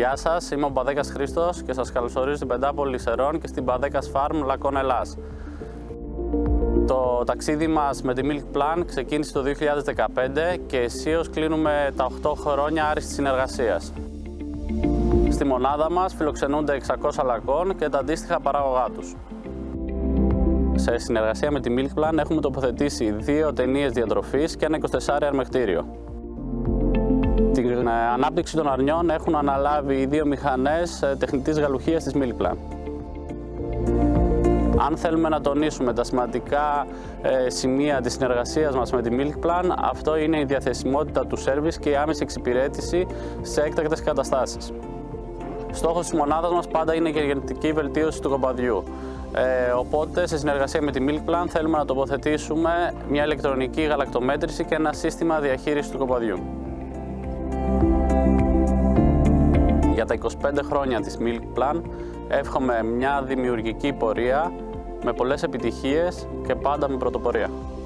Γεια σας, είμαι ο Μπαδέκας Χρήστος και σας καλωσορίζω στην Πεντάπολη Σερών και στην Μπαδέκας Farm Λακών Ελλάς. Το ταξίδι μας με τη Milk Plan ξεκίνησε το 2015 και αισίως κλείνουμε τα 8 χρόνια άριστης συνεργασίας. Στη μονάδα μας φιλοξενούνται 600 λακών και τα αντίστοιχα παράγωγά τους. Σε συνεργασία με τη Milk Plan έχουμε τοποθετήσει 2 ταινίες διατροφής και ένα 24 αρμεκτήριο. Την ανάπτυξη των αρνιών έχουν αναλάβει οι 2 μηχανές τεχνητής γαλουχίας της Milk Plan. Αν θέλουμε να τονίσουμε τα σημαντικά σημεία της συνεργασίας μας με τη Milk Plan, αυτό είναι η διαθεσιμότητα του σέρβις και η άμεση εξυπηρέτηση σε έκτακτες καταστάσεις. Στόχος της μονάδας μας πάντα είναι η γενετική βελτίωση του κοπαδιού. Οπότε, σε συνεργασία με τη Milk Plan, θέλουμε να τοποθετήσουμε μια ηλεκτρονική γαλακτομέτρηση και ένα σύστημα διαχείρισης του κοπαδιού. Για τα 25 χρόνια της Milk Plan, εύχομαι μια δημιουργική πορεία με πολλές επιτυχίες και πάντα με πρωτοπορία.